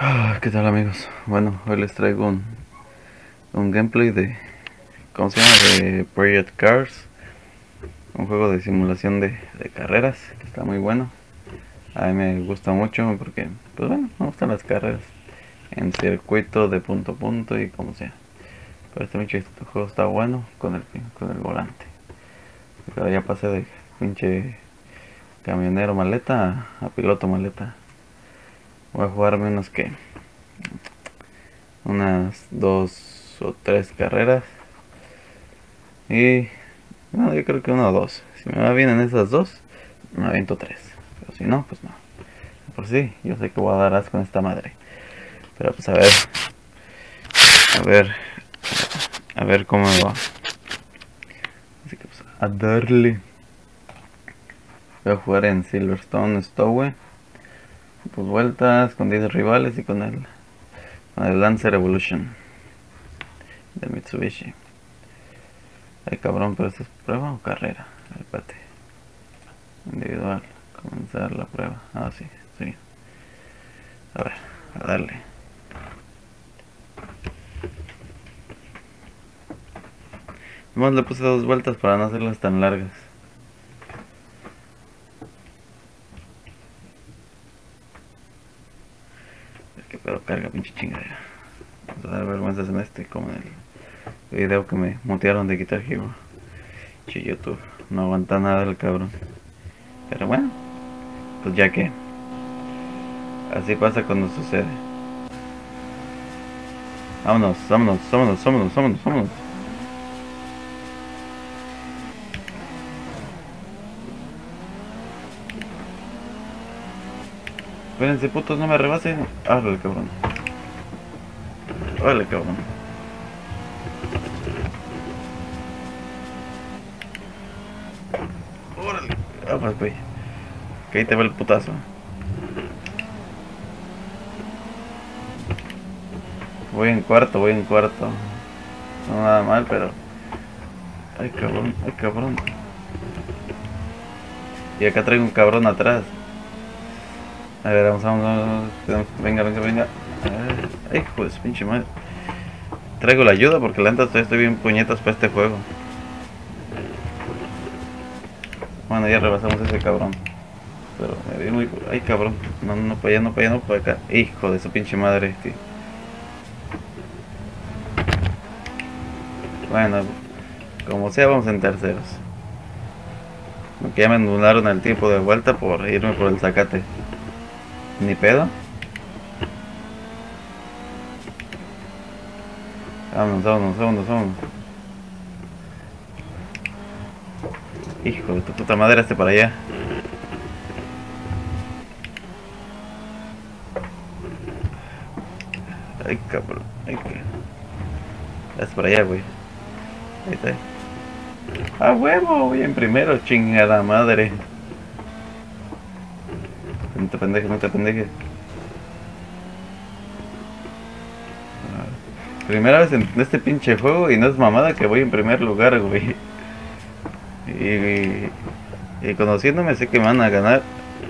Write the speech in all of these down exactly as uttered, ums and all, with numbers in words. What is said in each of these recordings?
Ah, ¿qué tal amigos? Bueno, hoy les traigo un, un gameplay de, ¿cómo se llama? De Project Cars, un juego de simulación de, de carreras, que está muy bueno. A mí me gusta mucho porque, pues bueno, me gustan las carreras en circuito de punto a punto y como sea. Pero este pinche este juego está bueno con el, con el volante. Pero ya pasé de pinche camionero maleta a, a piloto maleta. Voy a jugarme unos que, unas dos o tres carreras. Y bueno, yo creo que uno o dos. Si me va bien en esas dos, me aviento tres. Pero si no, pues no. Por sí, yo sé que voy a dar asco en esta madre. Pero pues a ver. A ver. A ver cómo me va. Así que pues a darle. Voy a jugar en Silverstone Stowe. Pues vueltas con diez rivales y con el, con el Lancer Evolution de Mitsubishi. Ay cabrón, pero esto es prueba o carrera. Espérate. Individual. Comenzar la prueba. Ah, sí, sí. A ver, a darle. Nomás le puse dos vueltas para no hacerlas tan largas. Que pedo carga, pinche chingadera. Vamos a dar vergüenzas en este, como en el video que me mutearon de Guitar Hero. Che, YouTube, no aguanta nada el cabrón. Pero bueno, pues ya que. Así pasa cuando sucede. Vámonos, vámonos, vámonos, vámonos, vámonos, vámonos. Espérense, putos, no me rebasen. Árale, cabrón. Órale, cabrón. Órale. Vamos, güey. Que ahí te va el putazo. Voy en cuarto, voy en cuarto. No nada mal, pero. Ay, cabrón, ay, cabrón. Y acá traigo un cabrón atrás. A ver, vamos, vamos, vamos. Venga, venga, venga. Ay, hijo de su pinche madre. Traigo la ayuda porque la neta todavía estoy bien puñetas para este juego. Bueno, ya rebasamos ese cabrón. Pero me vi muy... Ay, cabrón. No, no, para allá, no, para allá, no, para acá. Hijo de su pinche madre, tío. Bueno, como sea, vamos en terceros. Aunque ya me anularon el tiempo de vuelta por irme por el zacate. Ni pedo. Vámonos, vámonos, vámonos, vámonos. Hijo de tu puta madre, este para allá. Ay, cabrón. Ay, que... Este para allá, güey. Ahí está. ¡A huevo! Voy en primero, chingada madre. No te pendejes, no te pendejes. Primera vez en este pinche juego y no es mamada que voy en primer lugar, güey. Y, y, y conociéndome sé que me van a ganar.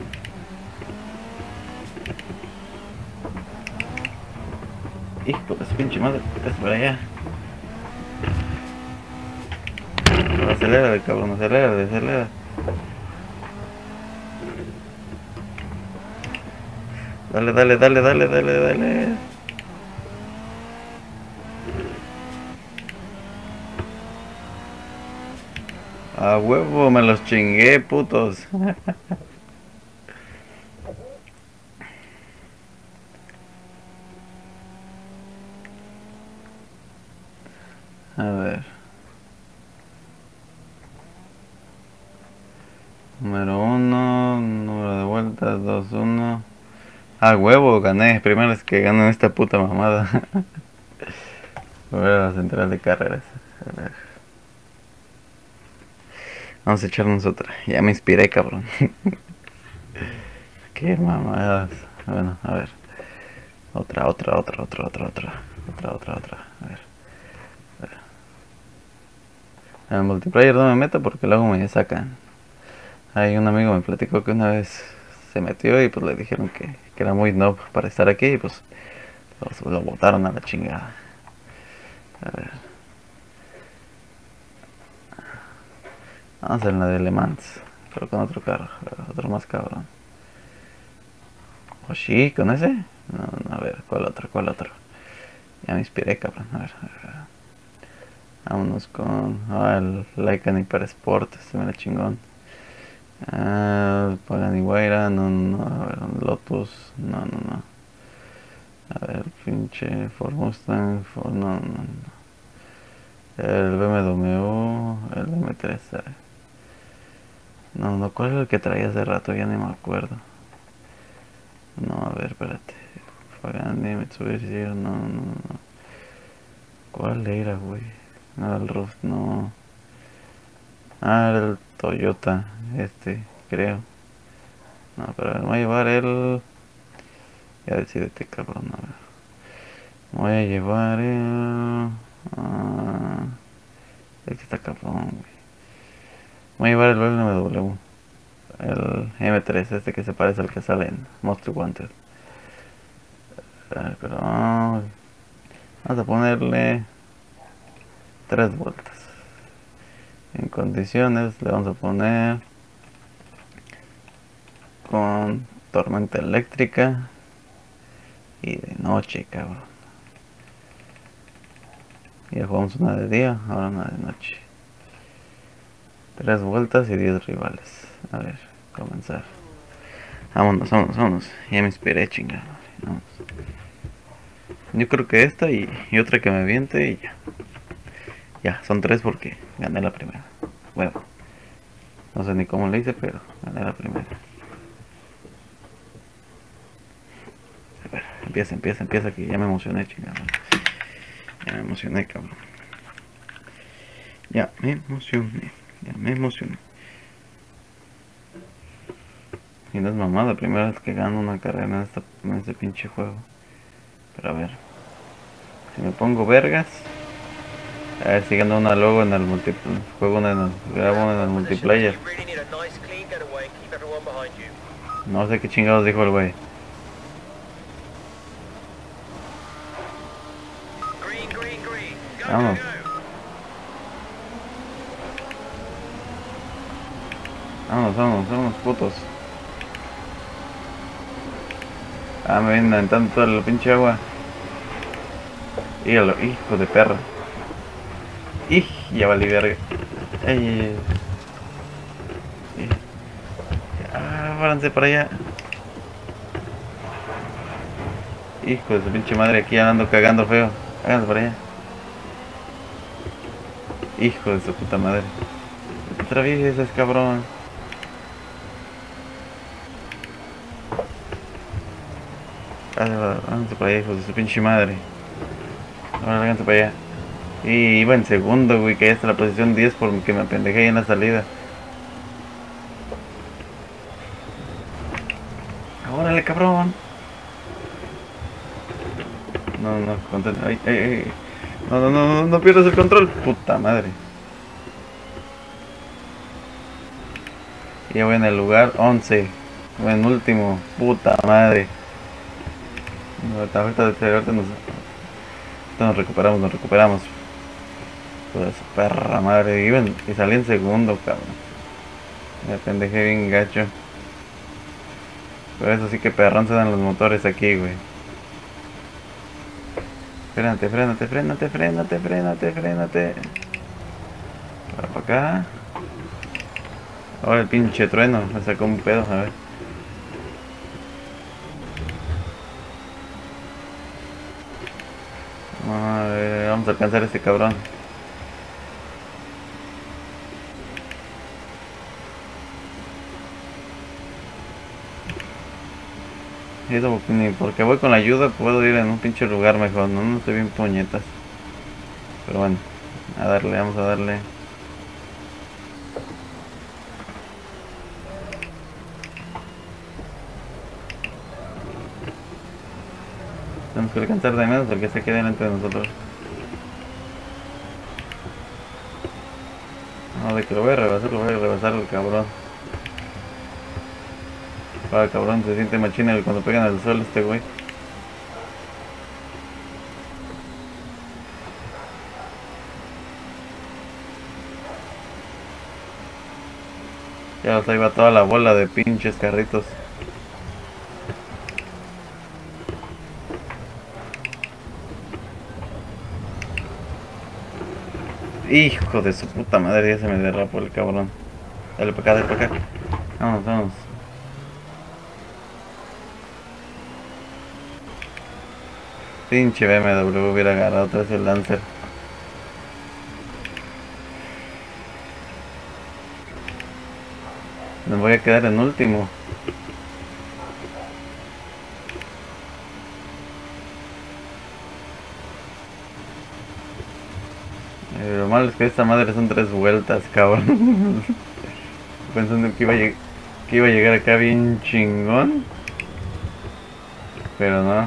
Hijo de su pinche madre, es para allá. Acelera, cabrón, acelera, acelera. Dale, dale, dale, dale, dale, dale. A huevo, me los chingué, putos. A ver. Número uno, número de vueltas, dos, uno. A huevo, gané. Primera vez que gano en esta puta mamada. Voy a la central de carreras. A ver. Vamos a echarnos otra. Ya me inspiré, cabrón. Qué mamadas. Bueno, a ver. Otra, otra, otra, otra, otra, otra. Otra, otra, otra. A ver. A ver. En el multiplayer no me meto porque luego me sacan. Hay un amigo me platicó que una vez se metió y pues le dijeron que, que que era muy noob para estar aquí y pues lo, lo botaron a la chingada. A ver. Vamos a hacer la de Le Mans, pero con otro carro, otro más cabrón. ¿O sí? ¿Con ese? No, no, a ver, ¿cuál otro? ¿Cuál otro? Ya me inspiré, cabrón. A ver, a ver. Vámonos con ah, el Lycan Hyper Sport, este me la chingón. Ah, Pagani Huayra, no, no, a ver, Lotus, no, no, no. A ver, pinche Ford Mustang, Ford, no, no, no. El B M W, el B M tres, ¿sabes? No, no, ¿cuál es el que traía hace rato? Ya ni me acuerdo. No, a ver, espérate. Pagani, Mitsubishi, no, no, no. ¿Cuál era, güey? No, el Roof, no. Ah, era el Toyota, este, creo. No, pero me voy a llevar el... Ya decidete, cabrón, a ver. Me voy a llevar el... Ah, el que está cabrón, güey. Voy a llevar el B M W. El M tres, este que se parece al que sale en Most Wanted. Pero vamos a ponerle tres vueltas. En condiciones le vamos a poner con tormenta eléctrica y de noche, cabrón. Ya jugamos una de día, ahora una de noche. Tres vueltas y diez rivales. A ver, comenzar. Vámonos, vámonos, vámonos. Ya me inspiré, chingada. Vamos. Yo creo que esta y, y otra que me aviente y ya. Ya, son tres porque gané la primera. Bueno, no sé ni cómo le hice, pero gané la primera. A ver, empieza, empieza, empieza, que ya me emocioné, chingada. Ya me emocioné, cabrón. Ya me emocioné, ya me emocioné. Y no es mamada, la primera vez que gano una carrera en, esta, en este pinche juego. Pero a ver, si me pongo vergas, a ver si gano una luego en el multiplayer. Juego en el, grabo en el multiplayer. No sé qué chingados dijo el güey. Vámonos. Vámonos, vámonos, vámonos, putos. Ah, me vienen aventando toda la pinche agua. Híjalo, hijo de perra. Ij, ya valí verga. Ay, ay, ay. Ah, váyanse para allá. Hijo de su pinche madre, aquí andando cagando feo. Háganse para allá. Hijo de su puta madre. No te atravieses, cabrón. Háganse para allá, hijos de su pinche madre. Ahora háganse para allá. Y iba en segundo, güey, que ya está la posición diez porque me apendejé ahí en la salida. ¡Órale, cabrón! No, no, control. Ay, ay, ay. No, no, no, no, no pierdas el control. Puta madre. Ya voy en el lugar once. Voy en último. Puta madre. No, ahorita, ahorita, ahorita nos, ahorita nos recuperamos, nos recuperamos. Toda esa perra madre. Iba en, y salí en segundo, cabrón. Me pendejé bien gacho. Pero eso sí que perrón se dan los motores aquí, güey. Frénate, frénate, frénate, frénate, frénate, frénate. Para para acá. Ahora el pinche trueno, me sacó un pedo, a ver. A ver, vamos a alcanzar a este cabrón. Y eso porque ni porque voy con la ayuda puedo ir en un pinche lugar mejor, no, no estoy bien puñetas. Pero bueno, a darle, vamos a darle. Tenemos que alcanzar de menos porque se quede delante de nosotros. No, de que lo voy a rebasar, lo voy a rebasar el cabrón. Ah, cabrón, se siente machina cuando pegan al sol este güey. Ya, o sea, ahí va toda la bola de pinches carritos. Hijo de su puta madre, ya se me derrapó el cabrón. Dale para acá, dale para acá. Vamos, vamos. Pinche B M W hubiera agarrado otra vez el Lancer. Me voy a quedar en último. Eh, lo malo es que esta madre son tres vueltas, cabrón. Pensando que iba, a que iba a llegar acá bien chingón. Pero no.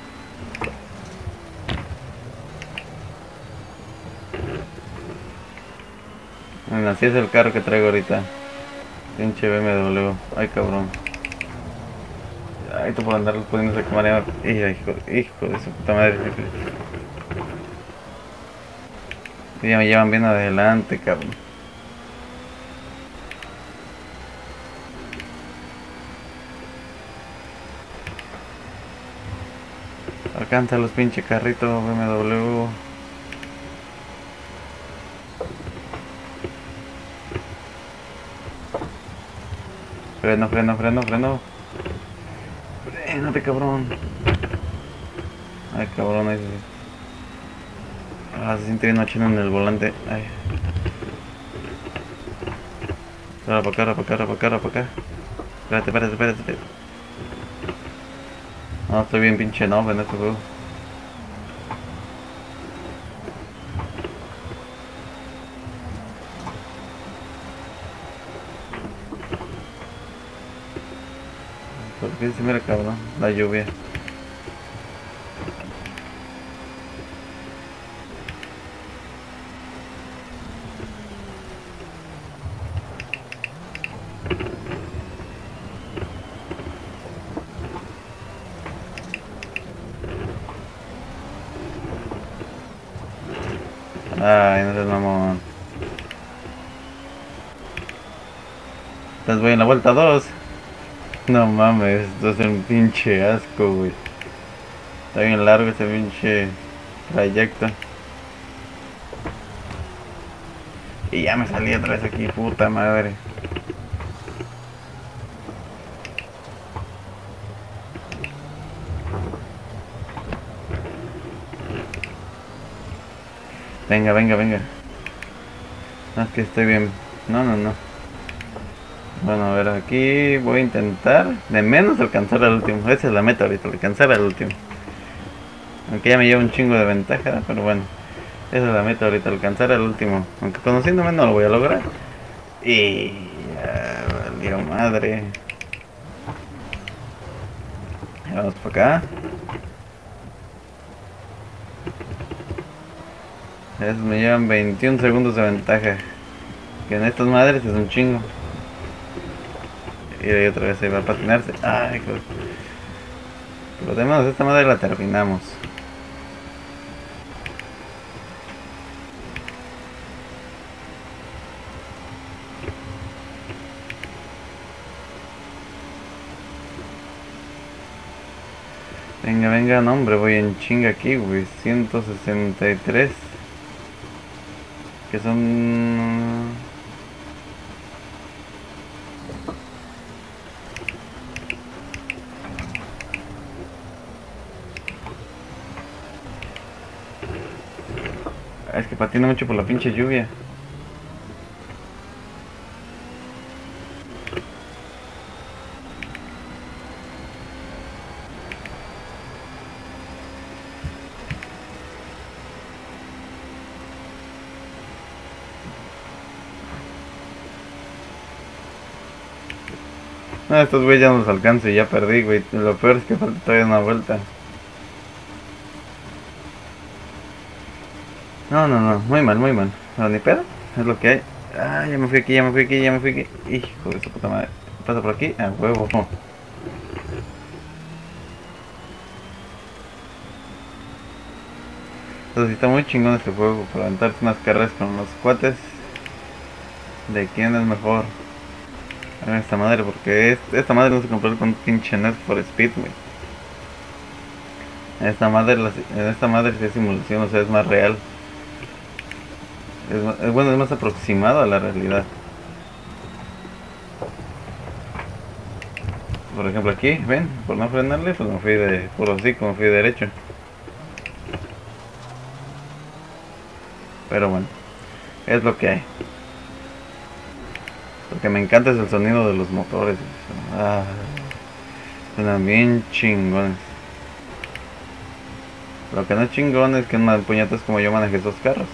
Bueno, así es el carro que traigo ahorita. Pinche B M W. Ay, cabrón. Ay, tú por andar poniendo esa cámara. Hijo, hijo de su puta madre. Ya me llevan bien adelante, cabrón. Alcanza los pinche carritos B M W. Freno, freno, freno, freno. Frénate, cabrón. Ay, cabrón, ahí se... Ah, se siente bien machino en el volante. Ay. Ahora para acá, ahora para acá, ahora para acá, ahora para acá. Espérate, espérate, espérate, espérate. No, estoy bien pinche no en este juego. ¿Por qué se mira, cabrón? La lluvia. Ay, no seas mamón. Estás voy en la vuelta dos. No mames, esto es un pinche asco, güey. Está bien largo ese pinche trayecto. Y ya me salí otra vez aquí, puta madre. Venga, venga, venga. No, es que estoy bien. No, no, no. Bueno, a ver, aquí voy a intentar de menos alcanzar al último. Esa es la meta ahorita, alcanzar al último. Aunque ya me lleva un chingo de ventaja, pero bueno. Esa es la meta ahorita, alcanzar al último. Aunque conociéndome no lo voy a lograr. Y ya valió madre. Vamos para acá. Esos me llevan veintiún segundos de ventaja. Que en estas madres es un chingo. Y ahí otra vez se va a patinarse. Ay, joder. Por lo demás, esta madre la terminamos. Venga, venga, no hombre, voy en chinga aquí, güey. ciento sesenta y tres. Que son... Ah, es que patina mucho por la pinche lluvia. No, estos güeyes ya no los alcanzo y ya perdí, güey. Lo peor es que falta todavía una vuelta. No, no, no, muy mal, muy mal. No, ni pedo, es lo que hay. Ah, ya me fui aquí, ya me fui aquí, ya me fui aquí. Hijo de su puta madre. Pasa por aquí, a huevo. Entonces sí está muy chingón este juego para aventarse unas carreras con los cuates de quién es mejor en esta madre, porque es, esta madre no se compara con un pinche Need for Speed, güey. En esta madre, la- en esta madre sí es simulación, o sea, es más real. Es, ma- es- bueno, es más aproximado a la realidad. Por ejemplo aquí, ven, por no frenarle, pues me fui de, por así, como fui derecho. Pero bueno, es lo que hay. Lo que me encanta es el sonido de los motores. Ah, suenan bien chingones. Lo que no es chingón es que en puñetas como yo manejé esos carros.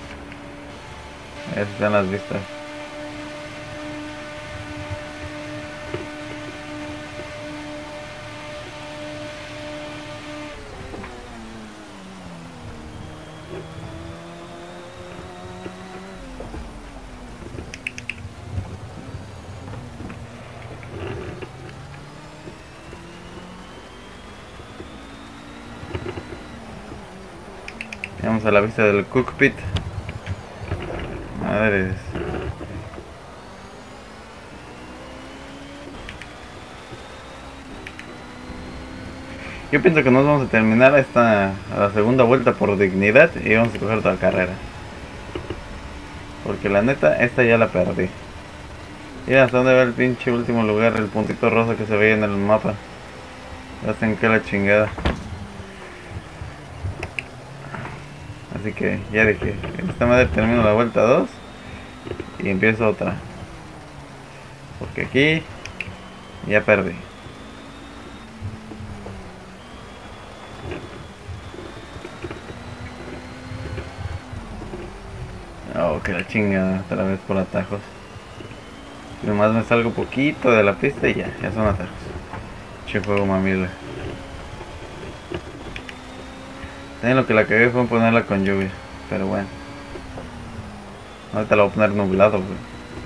Esas están las vistas. Vamos a la vista del cockpit. Madres. Yo pienso que nos vamos a terminar esta a la segunda vuelta por dignidad y vamos a coger toda la carrera. Porque la neta, esta ya la perdí. Mira hasta dónde va el pinche último lugar, el puntito rosa que se veía en el mapa. Hacen que la chingada. Así que ya dije, esta madre termino la vuelta dos y empiezo otra. Porque aquí ya perdí. Oh, que la chingada, otra vez por atajos. Y nomás me salgo poquito de la pista y ya, ya son atajos. Che juego mamila. También lo que la cagué fue en ponerla con lluvia. Pero bueno. Ahorita la voy a poner nublado, güey.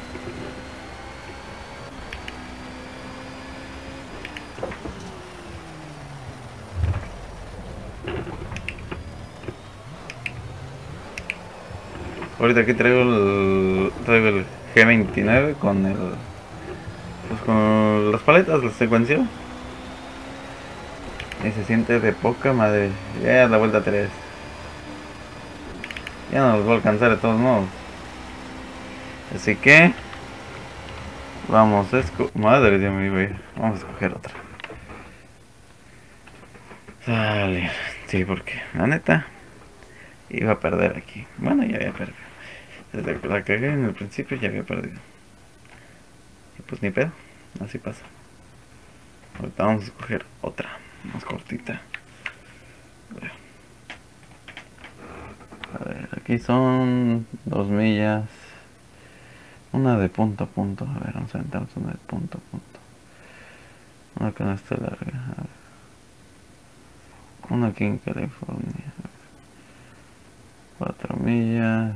Ahorita aquí traigo el, traigo el G veintinueve con el... Pues con las paletas, la secuencia. Y se siente de poca madre. Ya la vuelta tres. Ya no los voy a alcanzar de todos modos. Así que... Vamos a escoger... Madre de mi güey. Vamos a escoger otra. Sale. Sí, porque la neta... Iba a perder aquí. Bueno, ya había perdido. Desde que la cagué en el principio ya había perdido. Y pues ni pedo. Así pasa. Ahorita vamos a escoger otra. Más cortita. A ver, aquí son dos millas. Una de punto a punto. A ver, vamos a aventarnos una de punto a punto. Una que no esté larga. A ver. Una aquí en California. Cuatro millas.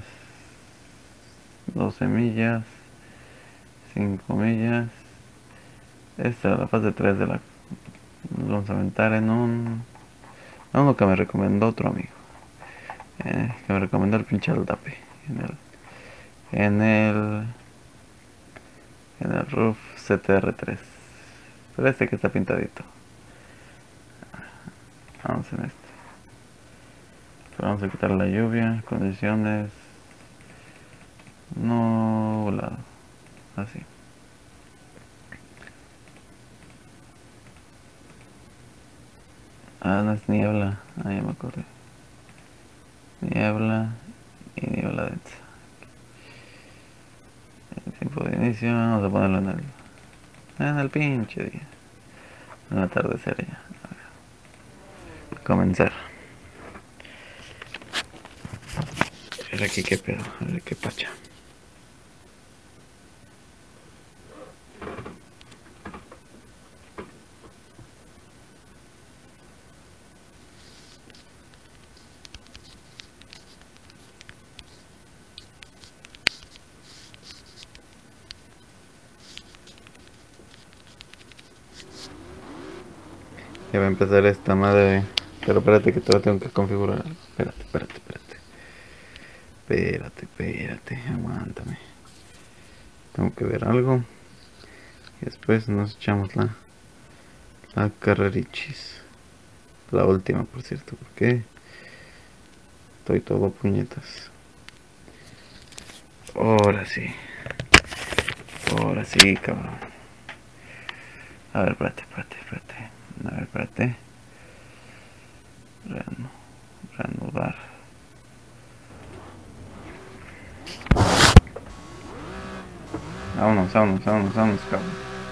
Doce millas. Cinco millas. Esta es la fase tres de la... Nos vamos a aventar en un... Uno que me recomendó otro amigo. Eh, que me recomendó el pinche Aldape. En el... En el... En el Roof C T R tres. Pero este que está pintadito. Vamos en este. Pero vamos a quitar la lluvia. Condiciones... Nublado. Así. Ah, no es niebla. Ah, ya me acordé. Niebla y niebla densa. El tiempo de inicio, vamos a ponerlo en el... En el pinche día. En el atardecer ya. A ver. Comenzar. A ver aquí qué pedo. A ver qué pacha. Ya va a empezar esta madre. Pero espérate que todavía tengo que configurar algo. Espérate, espérate, espérate. Espérate, espérate, aguántame. Tengo que ver algo. Y después nos echamos la, la carrerichis. La última, por cierto, porque estoy todo puñetas. Ahora sí. Ahora sí, cabrón. A ver, espérate, espérate, espérate. A ver, espérate. Reanu- reanudar. Vámonos, vámonos, vámonos, vámonos, cabrón.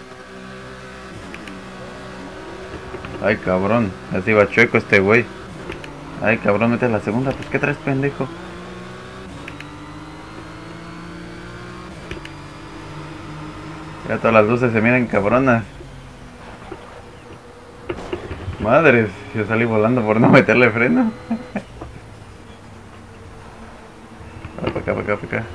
Ay, cabrón. Así va chueco este güey. Ay, cabrón, metes la segunda. Pues, ¿qué traes, pendejo? Ya todas las luces se miran cabronas. Madres, yo salí volando por no meterle freno. Para acá, para acá, para acá.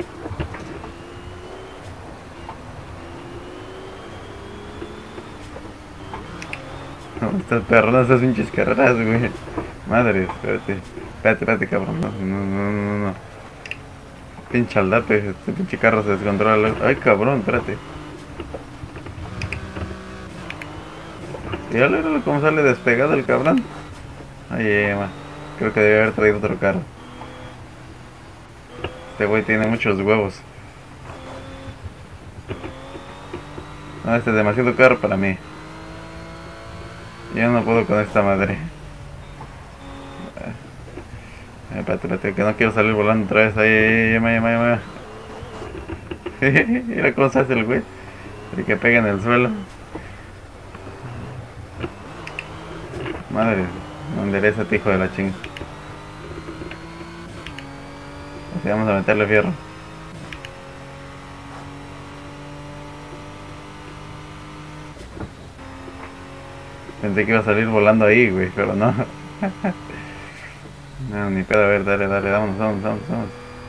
No, estas perronas, estas pinches carreras, güey. Madres, espérate. Espérate, espérate, cabrón. No, no, no, no, no. Pinche aldape, este pinche carro se descontrola. Ay, cabrón, espérate. Y ya le cómo sale despegado el cabrón. Ay, Emma. Creo que debe haber traído otro carro. Este güey tiene muchos huevos. No, este es demasiado caro para mí. Yo no puedo con esta madre. Eh, espérate, espérate, que no quiero salir volando otra vez. Ay, ay, ay, ay, ay, ay. Mira cómo se hace el güey. Y que pega en el suelo. Madre, no endereza, hijo de la chinga. Así vamos a meterle fierro. Pensé que iba a salir volando ahí, güey, pero no. No, ni pedo, a ver, dale, dale, vámonos, vámonos, vámonos, vámonos.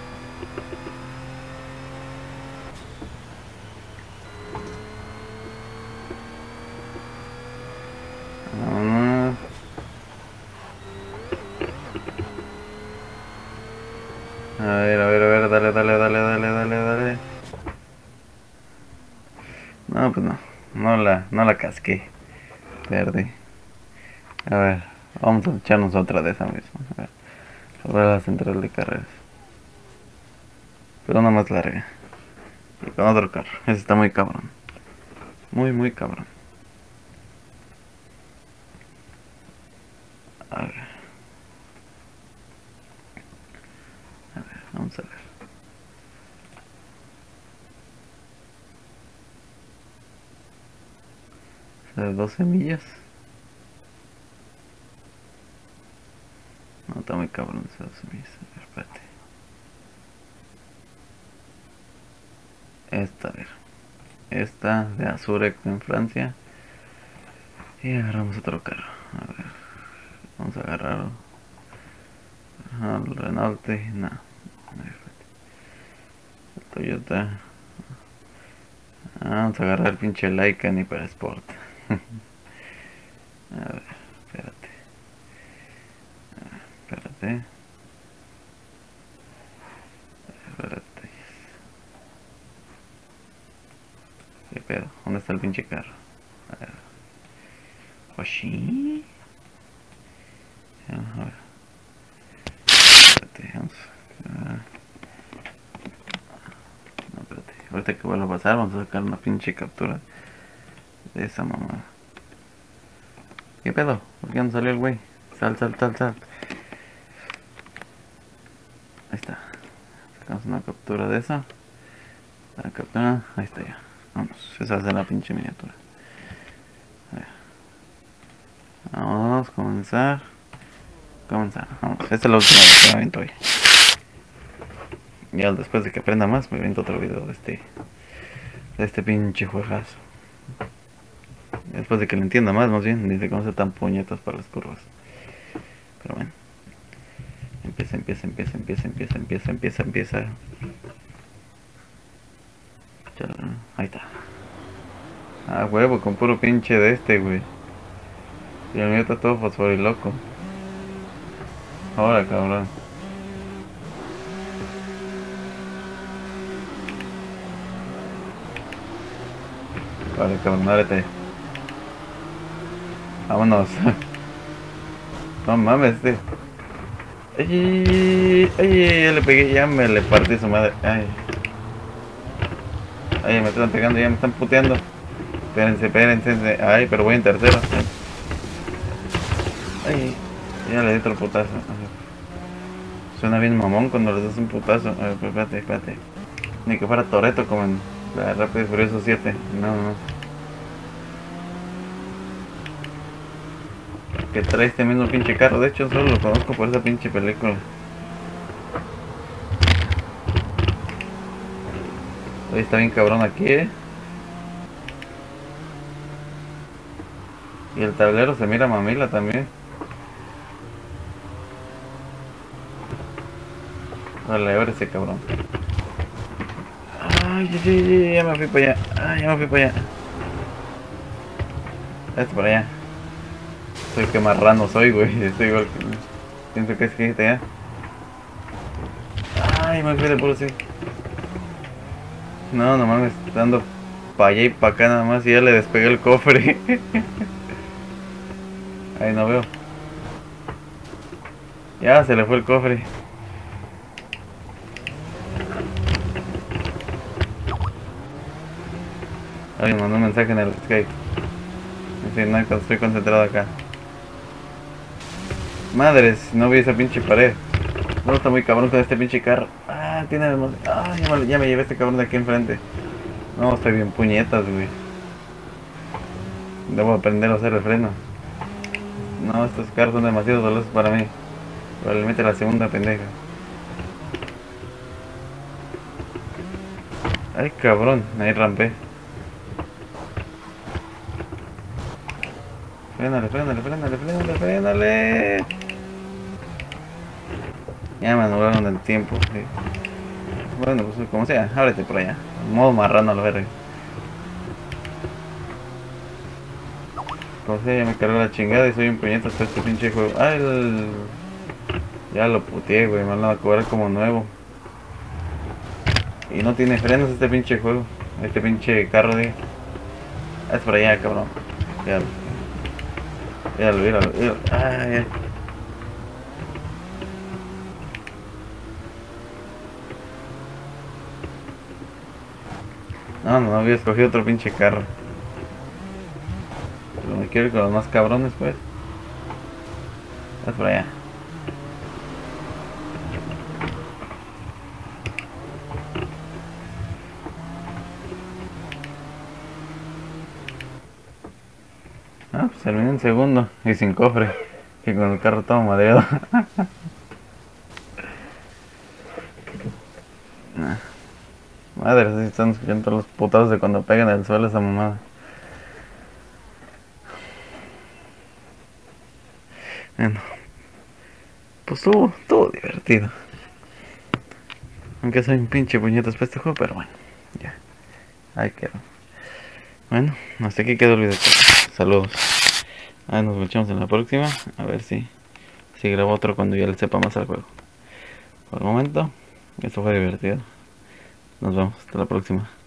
Vámonos. A ver, a ver, a ver, dale, dale, dale, dale, dale, dale. No, pues no, no la, no la casqué. Perdí. A ver, vamos a echarnos otra de esa misma. A ver, sobre la central de carreras. Pero una más larga. Y con otro carro. Ese está muy cabrón. Muy, muy cabrón. A ver. A ver, vamos a ver. De doce millas. No, está muy cabrón ese doce millas. A ver, espérate. Esta, a ver. Esta de Azurek en Francia. Y agarramos otro carro. A ver. Vamos a agarrar al Renault. No. A ver, espérate. El Toyota. Ah, vamos a agarrar el pinche Laika ni para Sport. A ver, espérate. Espérate. Espérate. ¿Qué pedo? ¿Dónde está el pinche carro? A ver. ¿Oshi? A ver. Espérate, vamos. Ah. No, espérate. Ahorita que vuelva a pasar, vamos a sacar una pinche captura de esa mamada. ¿Qué pedo? ¿Por qué no salió el güey? Sal, sal, sal, sal. Ahí está. Sacamos una captura de esa. La captura. Ahí está ya. Vamos. Esa es la pinche miniatura. A ver. Vamos, comenzar. Comenzar. Vamos. Esta es la última vez que me aviento hoy. Ya después de que aprenda más, me aviento otro video de este. De este pinche juegazo. Después de que lo entienda más, más bien, dice cómo se tan puñetas para las curvas. Pero bueno. Empieza, empieza, empieza, empieza, empieza, empieza, empieza, empieza. Ahí está. Ah, huevo, con puro pinche de este, güey. Y el mío está todo fosforiloco. Ahora, cabrón. Vale, cabrón, ábrete. Vámonos. No mames, este. Ay, ay, ya le pegué, ya me le partí su madre. Ay. Ay, me están pegando, ya me están puteando. Espérense, espérense. Ay, pero voy en tercero. Ay, ya le di otro putazo. Suena bien mamón cuando le das un putazo. A ver, espérate, espérate. Ni que fuera Toretto como en la Rápido y Furioso siete. No, no. Que trae este mismo pinche carro. De hecho, solo lo conozco por esa pinche película. Hoy está bien cabrón aquí, eh. Y el tablero se mira mamila también. Dale, abre ese cabrón. Ay, ya, ya, ya, ya me fui para allá. Ay, ya me fui para allá. Este para allá. Soy que marrano soy, güey. Estoy igual que... Pienso que es que está allá. Ay, me fui de puro sí. No, no mames, dando para allá y para acá nada más y ya le despegué el cofre. Ahí no veo. Ya se le fue el cofre. Alguien mandó un mensaje en el Skype. Dice, no, estoy concentrado acá. Madres, no vi esa pinche pared. No, está muy cabrón con este pinche carro. Ah, tiene demasiado. Ah, ya me, ya me llevé este cabrón de aquí enfrente. No, estoy bien puñetas, güey. Debo aprender a hacer el freno. No, estos carros son demasiado dolorosos para mí. Probablemente la segunda pendeja. Ay, cabrón, ahí rampé. Frénale, frénale, frénale, frénale, frénale. Ya me anularon el tiempo, sí. Bueno, pues como sea, ábrete por allá. Modo marrano a la verga. Como sea, ya me cargó la chingada y soy un puñetazo hasta este pinche juego. Ah, el... Ya lo puteé, güey, me van a cobrar como nuevo. Y no tiene frenos este pinche juego. Este pinche carro, de... Ah, es por allá, cabrón. Ya lo... Ya lo, ya lo, ya lo... Ah, ya. No, no, no había escogido otro pinche carro. Pero me quiero ir con los más cabrones, pues. Es por allá. Ah, pues terminé en segundo y sin cofre. Y con el carro todo madreado. Nah. Madre, si están escuchando los putados de cuando pegan el suelo esa mamada. Bueno, pues estuvo, estuvo divertido. Aunque soy un pinche puñetas para este juego, pero bueno, ya. Ahí quedó. Bueno, hasta aquí quedó el video. Saludos. Ahí nos escuchamos en la próxima. A ver si, si grabo otro cuando ya le sepa más al juego. Por el momento, esto fue divertido. Nos vemos. Hasta la próxima.